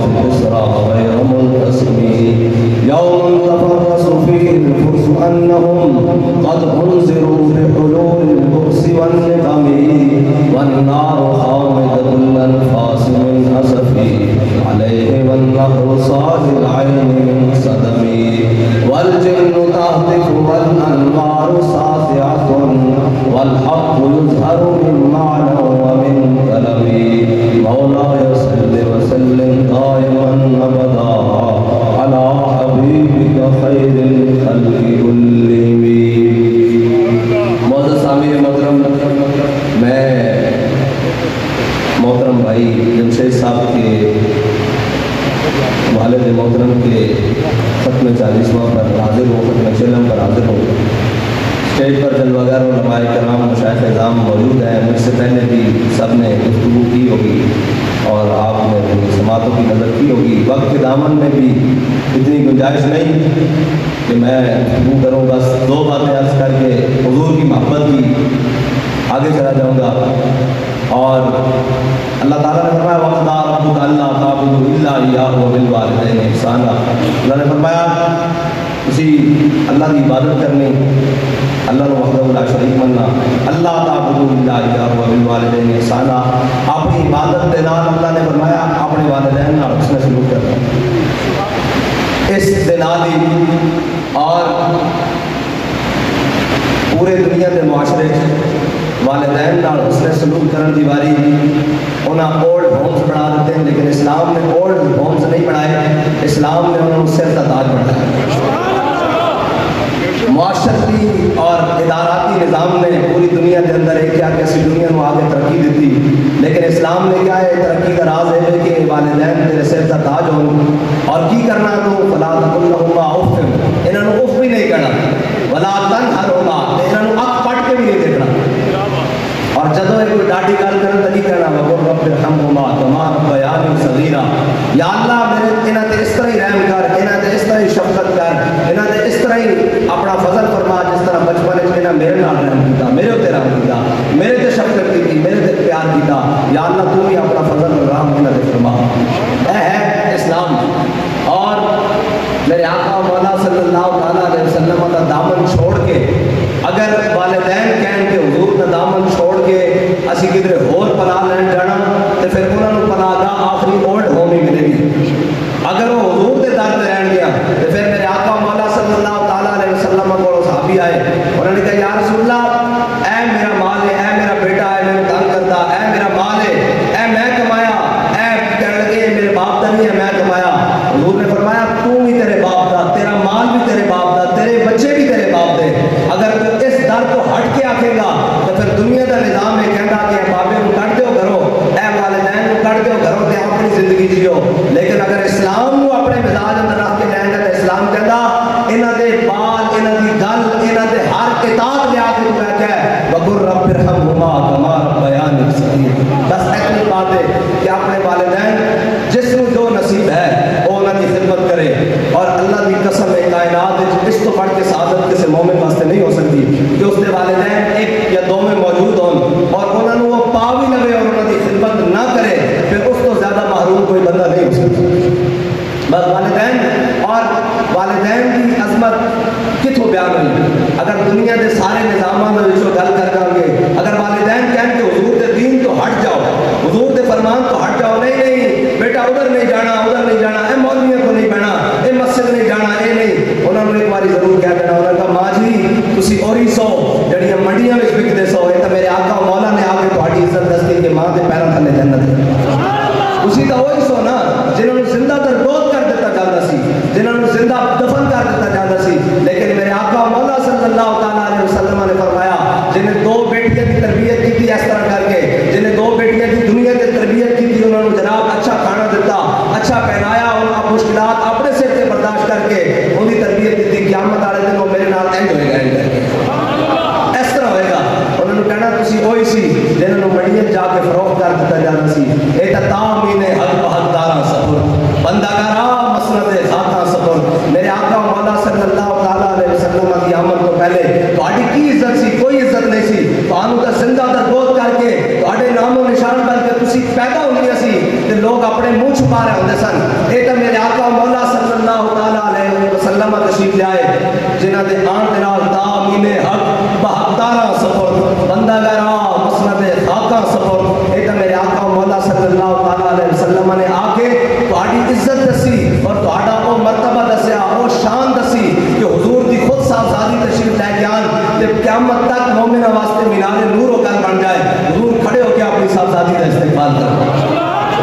في الإسراء غير منقسم يوم تفرس فيه الفرس أنهم قد أنذروا بحلول البؤس والنقم والنار خامدة الأنفاس من أسف عليه والنهر صاج العين من صدم والجن تهتف والأنوار ساطعة والحق يظهر من معنى ومن كلم مولاي صل وسلم دائما أبدا على حبيبك خير الخلق كلهم. معزز سامعین محترم، میں محترم بھائی جمشید صاحب کے والد محترم کے ختم 40واں پر حاضر ہوں، ختم چلم پر حاضر ہوں. اسٹیج پر جلوگر علماء کرام مشائخ اعظام موجود ہیں. مجھ سے پہلے بھی سب نے گفتگو کی ہوگی اور آپ نے سماعتوں کی نظر کی ہوگی. وقت کے دامن میں بھی اتنی گنجائش نہیں کہ میں گفتگو کروں، بس 2 باتیں عرض کر کے حضور کی محبت کی آگے چلا جاؤں گا. اور اللہ تعالیٰ نے فرمایا وَقَضَىٰ رَبُّكَ أَلَّا تَعْبُدُوا إِلَّا إِيَّاهُ وَبِالْوَالِدَيْنِ إِحْسَانًا. اللہ نے فرمایا اسی اللہ کی عبادت کرنی، اللہ نے وحدہ لا شریک مننا. اللہ تعبدوا الا اياه وبالوالدين احسانا. اپنی عبادت کے نال اللہ نے فرمایا اپنے والدین نال حسن سلوک کرنا. اس دنال ہی اور پورے دنیا کے معاشرے والدین نال حسن سلوک کرن دی واری انہاں اولڈ ہومز بنا دیتے ہیں، لیکن اسلام نے اولڈ ہومز نہیں بنائے، اسلام نے انہوں سر کا تاج بنایا. معاشرتی اور اداراتی نظام نے پوری دنیا کے اندر ایک کیا کہ اسی دنیا کو آگے ترقی دیتی، لیکن اسلام نے کیا ہے ترقی کا راز ہے کہ والدین تیرے سر کا تاج ہوں. اور کی کرنا تو فلا تقل لهما اف، انہوں نے اف بھی نہیں کرنا، ولا تنہرهما، انہوں نے اک پٹ کے بھی نہیں دیکھنا. اور جدو کوئی ڈاٹی گل کرن تے نہیں کہنا وقل رب ارحمهما كما ربياني صغيرا. یا اللہ میرے انہاں تے اس طرح ہی رحم کر، انہاں تے اس طرح ہی شفقت کر، انہاں تے اس طرح ہی اپنا فضل فرما جس طرح بچپن وچ انہاں میرے نال رحم کیتا، میرے تے رحم کیتا، میرے تے شفقت کی، میرے تے پیار کیتا. یا اللہ تو ہی اپنا فضل اور رحم انہاں تے فرما. اے ہے اسلام. اور میرے آقا مولا صلی اللہ علیہ وسلم کا دامن چھوڑ کے اگر والدین کہیں کہ حضور کا دامن چھوڑ کے اسی کدھر اور پناہ لین جانا تو پھر انہوں نے پناہ گاہ آخری اولڈ ہوم ہی ملے گی. اگر وہ حضور کے در پہ رہن گیا تو پھر میرے آقا مولا صلی اللہ علیہ وسلم کو صحابی آئے، انہوں نے کہا یا رسول اللہ اے میرا مال ہے، اے میرا بیٹا ہے، میں تنگ کرتا، اے میرا مال ہے، اے میں کمایا، اے کہنے لگے میرے باپ دا نہیں ہے میں کمایا. حضور نے فرمایا تو بھی تیرے باپ دا، تیرا مال بھی تیرے باپ دا، تیرے بچے بھی تیرے باپ دے. اگر تو اس در کو ہٹ کے آکھے گا تو پھر دنیا کا نظام ہے کہنا کہ بابے کو کٹ دیو گھروں، اے والدین کو کٹ دیو گھروں تے اپنی زندگی جیو. لیکن اگر اسلام کو اپنے مزاج اندر رکھ کے جائیں گے تو اسلام کہتا انہاں دے بال، انہاں دی گل، انہاں دے ہر کتاب لیا کے تو کہتا ہے وَقُلْ رَبِّ ارْحَمْهُمَا كَمَا رَبَّيَانِي صَغِيرًا. بس ایسی بات ہے کہ اپنے والدین جس کو جو نصیب ہے وہ انہاں کی خدمت کرے. اور اللہ کی قسم ہے کائنات اس تو بڑھ کے سعادت کسی مومن واسطے نہیں ہو سکتی کہ اس کے والدین ایک یا دو میں موجود ہوں اور انہوں نے وہ پا بھی لگے اور انہوں کی خدمت نہ کرے، پھر اس تو زیادہ محروم کوئی بندہ نہیں ہو سکتا. بس والدین اور والدین کی عظمت کتوں بیان ہوئی. اگر دنیا کے سارے نظاموں میں گل کر گے، اگر والدین کہیں کہ حضور کے دین تو ہٹ جاؤ، حضور کے فرمان تو ہٹ جاؤ، نہیں نہیں بیٹا ادھر نہیں جانا، ادھر نہیں جانا، اے مولویوں کو نہیں بہنا، اے مسجد نہیں جانا، اے نہیں، انہوں نے ایک باری ضرور کہہ دینا، انہوں نے کہا ماں جی تسی اوری سو جڑیاں منڈیاں میں بکتے سو، یہ تو میرے آقا مولا نے آ کے تھوڑی عزت دستی کہ ماں کے پیروں تھلے جنت ہے. اسی تو وہی سو نا جنہوں نے زندہ تربوت کر دیتا جاتا سی، جنہوں نے زندہ دفن کر دیتا جاتا سی. لیکن میرے آقا مولا صلی اللہ علیہ وسلم نے فرمایا جنہیں 2 بیٹیاں کی تربیت کی تھی اس طرح کر کے، جنہیں 2 بیٹیاں کی دنیا کی تربیت کی تھی، انہوں نے جناب اچھا کھانا دیتا، اچھا پہنایا، ان کا مشکلات اپنے سر سے برداشت کر کے ان کی تربیت کی تھی. قیامت والے دن وہ میرے نال اینج ہوئے گا، اس طرح ہوئے گا. انہوں نے کہنا تسی وہی سی جنہوں نے مڑیت جا کے فروخت کر دیتا جانا سی. اے تامین حق بہت دارا سفر بندہ کرا مسند ذاتا سفر. میرے آقا کرتے سن. یہ تو میرے آقا مولا صلی اللہ علیہ وسلم تشریف لے آئے جنہاں دے آن دے نال تامین حق 72 سفر بندہ گرا مسند خاکہ سفر. یہ تو میرے آقا مولا صلی اللہ علیہ وسلم نے آ کے تہاڈی عزت دسی اور تہاڈا وہ مرتبہ دسیا وہ شان دسی کہ حضور دی خود صاحبزادی تشریف لے کے آن تے قیامت تک مومنہ واسطے مینار نور و گل بن جائے. حضور کھڑے ہو کے اپنی صاحبزادی کا استقبال کرو.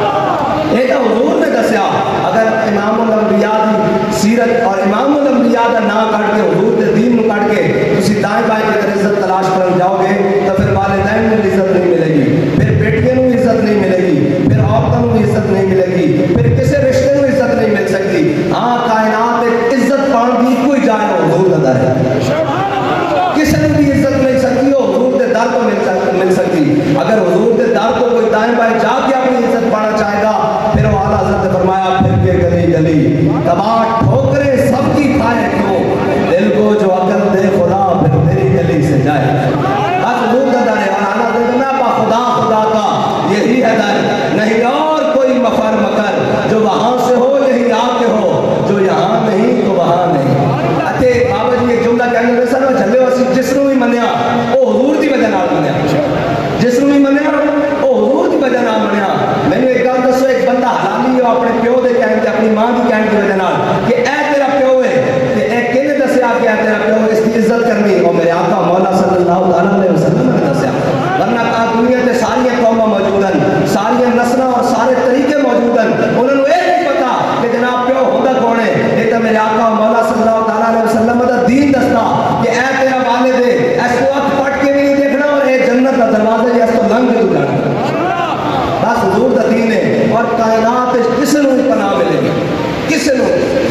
یہ تو حضور نے دسیا. اگر امام الانبیاء دی سیرت اور امام الانبیاء دا نام کٹ کے حضور دے دین نو کٹ کے تسی دائیں بائیں کی طرح عزت تلاش کرن جاؤ گے تو پھر والدین کو عزت نہیں ملے گی, پھر بیٹیوں کو عزت نہیں ملے گی, پھر عورتوں کو عزت نہیں ملے گی, پھر کسی رشتے کو عزت نہیں مل سکتی. ہاں کائنات ایک عزت پان کی کوئی جائے ہو حضور دا در ہے. کسی نے بھی عزت مل سکتی ہو حضور دے در کو مل سکتی. اگر حضور دے در کو کوئی دائیں بائیں جا کے اپنی عزت پانا چاہے گا پھر وہ اعلیٰ حضرت نے فرمایا پھر کے گلی گلی کباٹ ٹھوکریں سب کی کھائے کیوں, دل کو جو عقل دے خدا پھر تیری گلی سے جائے. بس حضور کا در ہے. اور اعلیٰ حضرت نے با خدا خدا کا یہی ہے در, نہیں اور کوئی مفر مکر, جو وہاں سے ہو یہی آ کے ہو, جو یہاں نہیں تو وہاں نہیں. اتے بابا جی ایک جملہ کہنے لگے سن جھلے اسی جس نو بھی منیا وہ حضور دی وجہ نال منیا, جس نو بھی منیا وہ حضور دی وجہ نال منیا. میں نے ایک گل دسو, ایک بندہ حلالی ہو اپنے پیو دے کہن تے اپنی ماں دی کہن دی وجہ نال کہ اے تیرا پیو ہے تے اے کنے دسیا کہ اے تیرا پیو, اس کی عزت کرنی. اور میرے آقا مولا صلی اللہ علیہ وسلم نے دسیا. ورنہ کہا دنیا تے ساری قوماں موجود ہیں, ساری نسلاں اور سارے طریقے موجود ہیں, انہوں نے یہ نہیں پتا کہ جناب پیو ہوندا کون ہے. یہ تو میرے آقا مولا صلی اللہ علیہ وسلم دا دین دستا کہ اے تیرا والد ہے, اس کو اکھ پٹ کے بھی نہیں دیکھنا اور اے جنت کا دروازہ ہے, اس کو لنگ کے جانا. بس حضور دا دین ہے. اور کائنات کسی نو پناہ ملے گی, کسی نو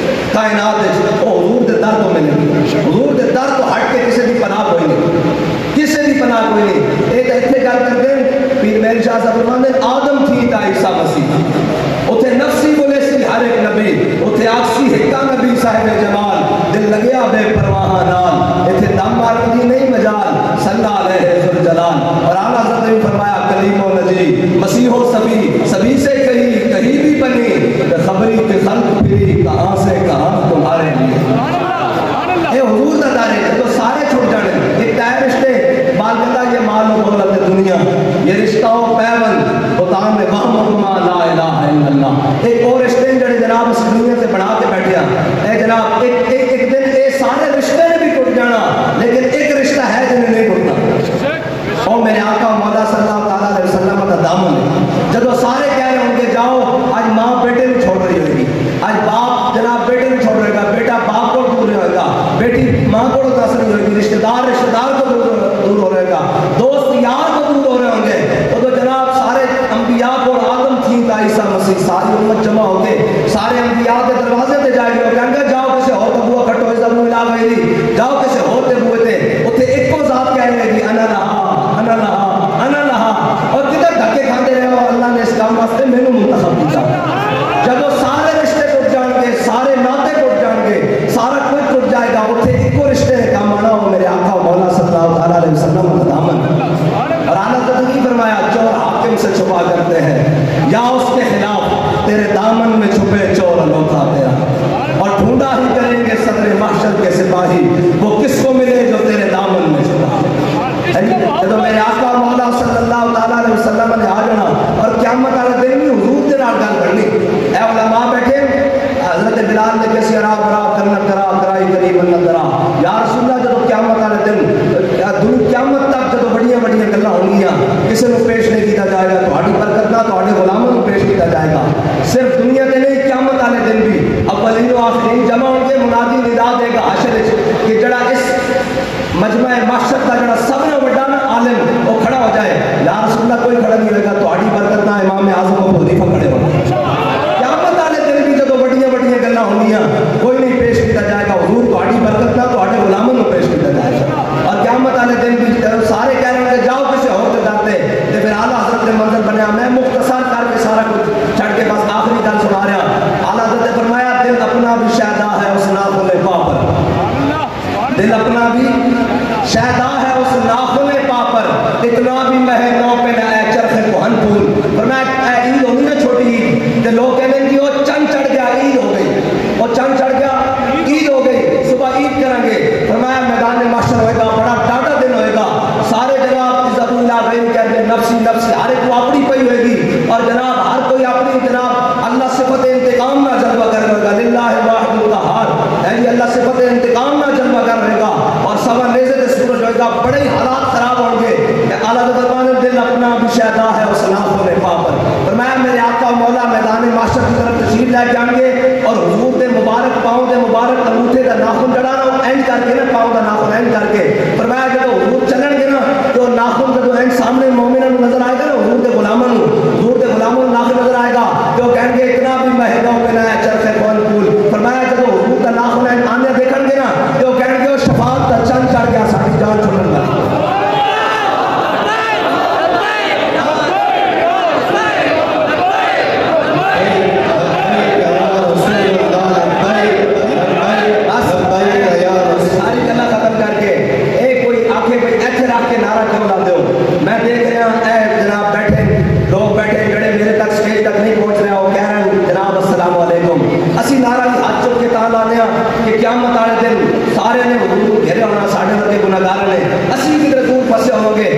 کائنات وہ حضور دے در تو ملے گی. حضور دے در تو ہٹ کے کسی دی پناہ کوئی نہیں, کسی دی پناہ کوئی نہیں. ایک اتنے گل کرتے ہیں پیر مہر شاہ صاحب فرماتے ہیں آدم تھی تا عیسیٰ مسیح, اتنے نفسی بولے سی ہر ایک نبی, اتنے آکسی ہکا نبی صاحب جمال, دل لگیا بے پرواہ نال, اتنے دم مار کی نہیں مجال, صلی علیہ ذوالجلال. اور اعلیٰ حضرت نے فرمایا کلیم و نجی مسیح و سبھی, سبھی سے کہیں کہیں بھی بنی, خبری کے خلق پھری کہاں سے کہاں تمہارے لیے. اے حضور دا دار ہے تو سارے چھوٹ جانے. ایک تائے رشتے بال کہتا یہ مال و دولت دنیا, یہ رشتہ و پیون بتان میں وہم حکمہ لا الہ الا اللہ. ایک اور رشتے جڑے جناب اس دنیا سے بڑھا کے بیٹھیا. اے جناب ایک دن اے سارے رشتے نے بھی ٹوٹ جانا, لیکن ایک رشتہ ہے جنہیں نہیں ٹوٹنا. اور میرے آقا مولا صلی اللہ علیہ وسلم کا دامن ہے. جب سارے کہہ رہے ہوں گے جاؤ, آج ماں بیٹے کو چھوڑ رہی ہوگی, آج باپ جناب بیٹے کو چھوڑ رہے گا, بیٹا باپ کو دور رہے گا, بیٹی ماں کو دس رہی ہوگی, رشتہ دار کو دور ہو رہے گا, دوست یار کو دور ہو رہے ہوں گے. تو جناب سارے انبیاء کو آدم تھی تا عیسیٰ مسیح, ساری امت جمع ہو کے سارے انبیاء کے دروازے تے جائے گے, کہیں گے جاؤ کسے ہو تو بوا کھٹو اس دم ملا گئی دی, جاؤ کسے ہو تے بوئے تے اتنے ایک کو ذات کہنے لگی انا لہا انا لہا انا لہا. اور کدھر دھکے کھاتے رہے ہو, اللہ نے اس کام واسطے مینوں منتخب کیا. جب وہ سارے رشتے ٹوٹ جان گے, سارے ناطے ٹوٹ جان گے, سارا کچھ ٹوٹ جائے گا, اتنے ایک کو رشتے نے کام آنا ہو میرے آقا مولا صلی اللہ علیہ وسلم کا دامن. اور اعلیٰ حضرت نے فرمایا چور حاکم سے چھپا کرتے ہیں یا اس کے خلاف تیرے دامن میں چھپے چور انوکھا تیرا, اور ڈھونڈا ہی کریں گے صدر محشر کے سپاہی, وہ کس کو ملے جو تیرے دامن میں چھپا. تو میرے آقا مولا صلی اللہ علیہ وسلم نے آ جانا اور قیامت والے دن بھی حضور کے نال گل کرنی. اے علماء بیٹھے, حضرت بلال نے کسی راب کرنا کرائی قریب نہ کرا. یا رسول اللہ جب قیامت والے دن قیامت تک جب بڑیاں بڑیاں گلاں ہونگیاں, کسی کو پیش نہیں کیتا جائے گا, تہاڈی برکت نہ تہاڈے غلاموں کو پیش کیتا جائے گا. صرف دنیا کے نہیں, قیامت والے دن بھی اولین و آخرین جمع ہوں گے, منادی ندا دے گا حشر کہ جڑا اس مجمع محشر کا جڑا سب نے بڑا نا عالم وہ کھڑا ہو جائے. یا رسول اللہ کوئی کھڑا نہیں ہوئے گا, تہاڈی برکت نہ امام اعظم ابو حنیفہ کھڑے ہو. قیامت والے دن بھی جب بڑیاں بڑیاں گلاں ہونگیاں, کوئی نہیں پیش کیتا جائے گا, حضور تہاڈی برکت نہ تہاڈے غلاموں کو پیش کیتا جائے گا. اور قیامت والے دن بھی سارے کہہ رہے ہیں کہ جاؤ کسی اور سے ڈرتے, تو پھر اعلیٰ حضرت نے منظر بنیا. میں مختصر کر کے سارا کچھ چھڑ کے بس آخری گل سنا رہا. اعلیٰ حضرت نے فرمایا دل اپنا بھی شہدا ہے اس ناخن پا پر, دل اپنا بھی شہدا ہے اس بڑے ہی حالات خراب ہوں گے کہ اعلیٰ دربان دل اپنا بھی شہدا ہے اس ناخن پا پر فرمایا میرے آقا مولا میدان معاشر کی طرف تشریف لے جائیں گے اور حضور دے مبارک پاؤں دے مبارک انگوٹھے دا ناخن جڑانا اینڈ کر کے نا پاؤں دا ناخن اینڈ کر کے فرمایا جب حضور چلن گے نا تو ناخن جب اینڈ سامنے مومنوں نظر آئے گا نا حضور دے غلاموں ناخن نظر آئے گا جو کہیں گے اتنا بھی مہنگا پہنا ہے چرخ کون پھول فرمایا جب حضور کا ناخن اینڈ آنے دیکھیں گے نا جو کہیں گے شفاعت کا چند چڑھ گیا ساری جان چھوڑن والی میں دیکھ رہا اے جناب بیٹھے لوگ بیٹھے جڑے میرے تک سٹیج تک نہیں پہنچ رہے ہو کہہ رہے ہیں جناب السلام علیکم اسی نعرہ کی ہاتھ چک کے تاں لانے ہیں کہ قیامت والے دن سارے نے حضور کو گھیرے ہونا ساڈے ورگے گناہگار نے اسی کی رسول پھسے ہوں گے